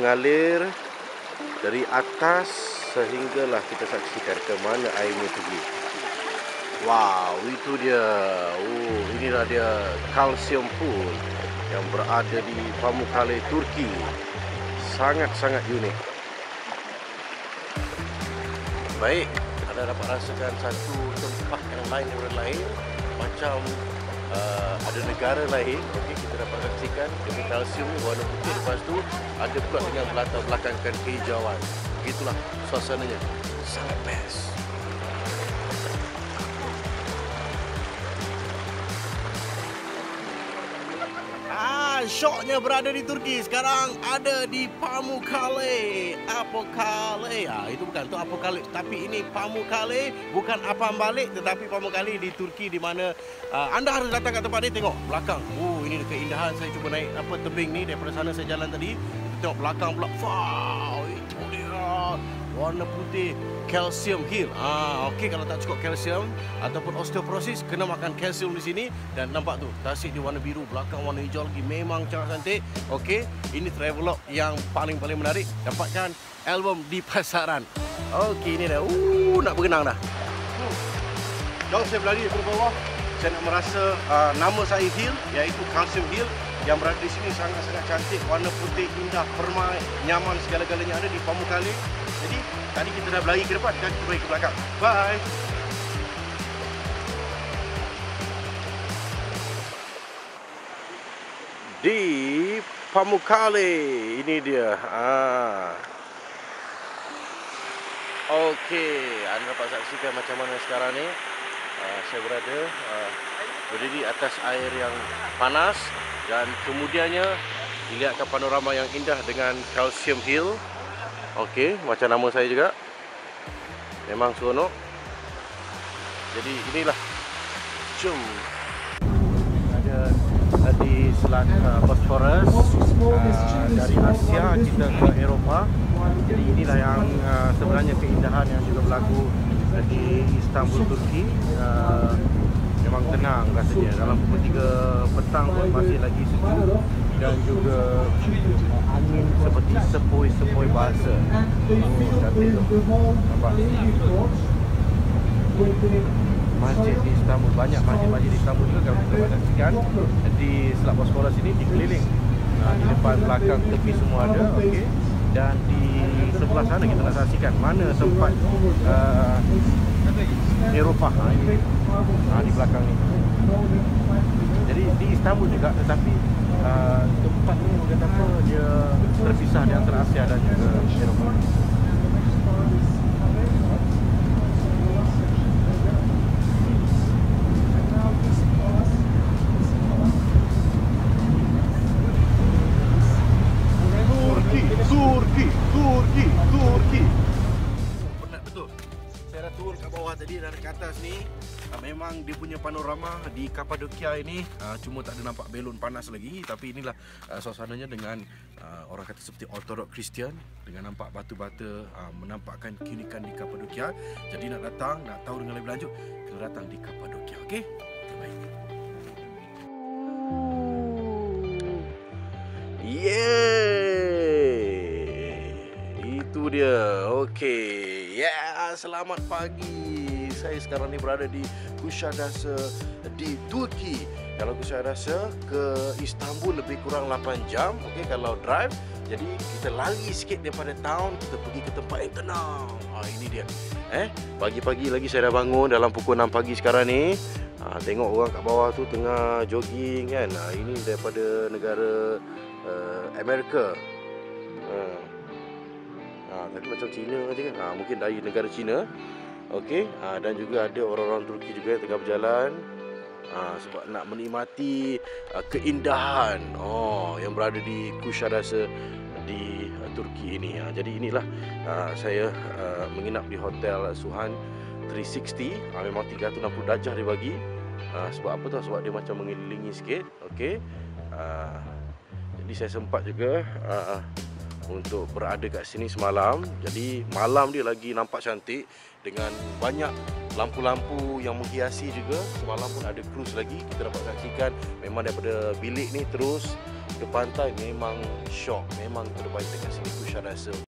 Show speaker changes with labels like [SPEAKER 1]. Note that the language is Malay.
[SPEAKER 1] mengalir dari atas sehinggalah kita saksikan ke mana airnya pergi. Wow, itu dia. Inilah dia calcium pool yang berada di Pamukkale, Turki. Sangat-sangat unik. Baik, anda dapat rasakan satu tempat yang lain daripada lain, macam ada negara lain. Okey, kita dapat saksikan demi kalsium ni warna putih, lepas tu ada pula dengan latar belakangkan kehijauan. Begitulah suasananya, sangat best. Syoknya berada di Turki. Sekarang ada di Pamukkale. Itu bukan, itu Apokalips. Tapi ini Pamukkale, bukan apam balik, tetapi Pamukkale di Turki, di mana anda harus datang ke tempat ini. Tengok belakang. Ini keindahan. Saya cuba naik tebing ni. Daripada sana saya jalan tadi. Kita tengok belakang pula. Wow, itu dia. Warna putih, calcium hill. Okey, kalau tak cukup kalsium ataupun osteoporosis, kena makan kalsium di sini. Dan nampak tu, tasik di warna biru, belakang warna hijau lagi, memang sangat cantik. Okey, ini travelog yang paling menarik. Dapatkan album di pasaran. Okey, ini dah. Nak berenang dah. Jauh saya berlari dari bawah. Saya nak merasa nama saya hill, iaitu calcium hill, yang berada di sini sangat-sangat cantik. Warna putih, indah, permai, nyaman, segala-galanya ada di Pamukkale. Jadi, tadi kita dah berlari ke depan, dan kita berlari ke belakang. Bye! Di Pamukkale, ini dia. Okey, anda dapat saksikan macam mana sekarang ni. Saya berada berdiri atas air yang panas, dan kemudiannya dilihatkan panorama yang indah dengan Calcium Hill. Okey, macam nama saya juga. Memang seronok. Jadi inilah. Jom. Ada di selat Bosphorus, dari Asia kita ke Eropah. Jadi inilah yang sebenarnya keindahan yang juga berlaku di Istanbul, Turki. Memang tenang rasanya. Dalam pukul 3 petang pun masih lagi sejuk, dan juga angin seperti sepoi-sepoi bahasa. Cantik tu. Nampak? Masjid di Istanbul, banyak masjid-masjid di Istanbul juga kalau kita saksikan di selat Bosphorus ini dikeliling. Di depan, belakang, tepi semua ada. Okey. Dan di sebelah sana kita nak saksikan mana tempat Eropah ini, di belakang ni. Jadi di Istanbul juga, tetapi tempat ni kata apa, dia terpisah di antara Asia dan juga Eropah. Turki. Penat betul. Saya dah turun kat bawah tadi, dari ke atas ni. Memang dia punya panorama di Cappadocia ini cuma tak ada nampak belon panas lagi. Tapi inilah suasananya dengan orang kata seperti Orthodox Christian, dengan nampak batu-bata, menampakkan keunikan di Cappadocia. Jadi nak datang, nak tahu dengan lebih lanjut, kena datang di Cappadocia. Okey? Baik. Itu dia. Okey. Selamat pagi. Saya sekarang ni berada di Kusadasi di Turki. Kalau Kusadasi ke Istanbul lebih kurang 8 jam. Okey, kalau drive. Jadi kita lari sikit daripada town, kita pergi ke tempat yang tenang. Ini dia. Pagi-pagi lagi saya dah bangun dalam pukul 6 pagi sekarang ni. Tengok orang kat bawah tu tengah jogging kan. Ini daripada negara Amerika. Tadi macam Cina aja kan. Mungkin dari negara Cina. Okey, dan juga ada orang-orang Turki juga yang tengah berjalan sebab nak menikmati keindahan yang berada di Kusadasi di Turki ini. Jadi inilah saya menginap di hotel Suhan 360. Memang 360 darjah dia bagi. Sebab apa tu? Sebab dia macam mengelilingi sikit. Okey. Jadi saya sempat juga untuk berada kat sini semalam. Jadi malam dia lagi nampak cantik dengan banyak lampu-lampu yang menghiasi juga. Semalam pun ada cruise lagi. Kita dapat saksikan memang daripada bilik ni terus ke pantai memang syok, memang terbaik dekat sini Kusadasi.